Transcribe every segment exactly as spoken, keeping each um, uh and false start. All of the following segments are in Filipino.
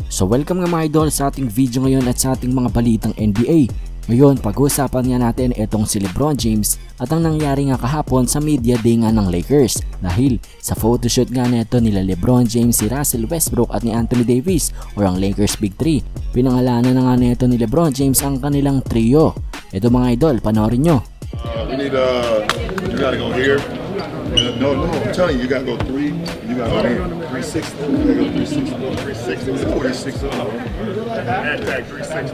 So welcome nga mga idol sa ating video ngayon at sa ating mga balitang N B A. Ngayon pag-uusapan nga natin itong si LeBron James at ang nangyari nga kahapon sa media day nga ng Lakers. Dahil sa photoshoot nga nito nila LeBron James, si Russell Westbrook at ni Anthony Davis o ang Lakers Big Three. Pinangalanan na nga nito ni LeBron James ang kanilang trio. Ito mga idol, panoorin nyo. Uh, we need uh, you gotta go here. No, no, I'm telling you, you gotta go three. You gotta go here. three sixty. You gotta go three sixty. three sixty. forty-six. Hashtag three sixty.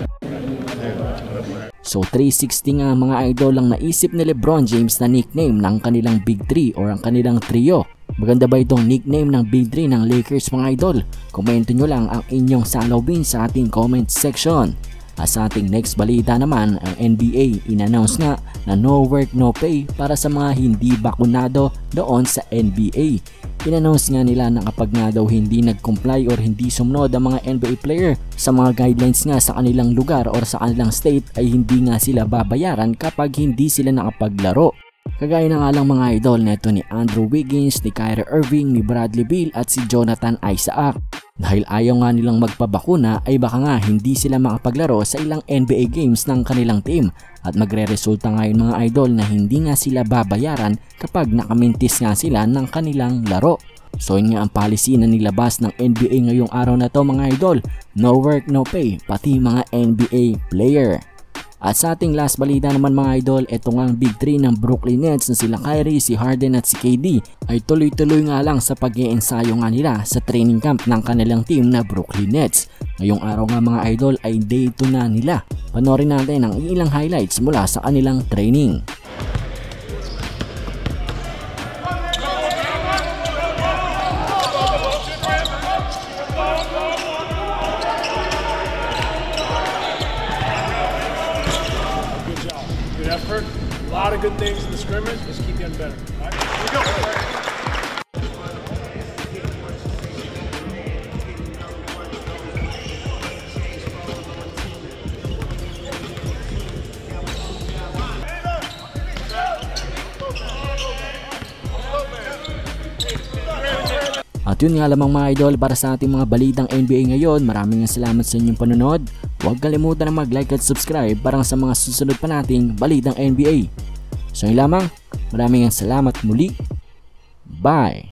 So three sixty nga mga idol ang naisip ni LeBron James na nickname ng kanilang Big Three or ang kanilang trio. Maganda ba itong nickname ng Big Three ng Lakers mga idol? Komento nyo lang ang inyong salawin sa ating comment section. At sa ating next balita naman, ang N B A in-announce nga na no work no pay para sa mga hindi bakunado doon sa N B A. In-announce nga nila na kapag nga daw hindi nag-comply or hindi sumunod ang mga N B A player sa mga guidelines nga sa kanilang lugar or sa kanilang state ay hindi nga sila babayaran kapag hindi sila nakapaglaro. Kagaya na nga lang mga idol neto ni Andrew Wiggins, ni Kyrie Irving, ni Bradley Beal at si Jonathan Isaac. Dahil ayaw nga nilang magpabakuna ay baka nga hindi sila makapaglaro sa ilang N B A games ng kanilang team at magre-resulta nga yun mga idol na hindi nga sila babayaran kapag nakamintis nga sila ng kanilang laro. So yun nga ang policy na nilabas ng N B A ngayong araw na to mga idol, no work no pay pati mga N B A player. At sa ating last balita naman mga idol, ito nga ang Big Three ng Brooklyn Nets na sila Kyrie, si Harden at si K D ay tuloy-tuloy nga lang sa pag-iensayo nga nila sa training camp ng kanilang team na Brooklyn Nets. Ngayong araw nga mga idol ay day two na nila. Panoorin natin ang ilang highlights mula sa kanilang training. Effort, a lot of good things in the scrimmage, just keep getting better. All right? Here we go. At yun nga lamang mga idol para sa ating mga balitang N B A ngayon. Maraming salamat sa inyong panonood. Huwag kalimutan na mag-like at subscribe para sa mga susunod pa nating balitang N B A. So yun lamang, maraming salamat muli. Bye!